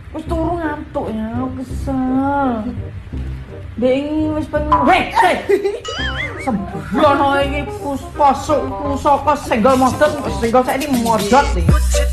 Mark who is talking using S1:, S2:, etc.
S1: Wis turu ngantuk ya, kesel. Dek iki wis pengen. Sembrono iki pusaka senggol modot, senggol saiki modot iki.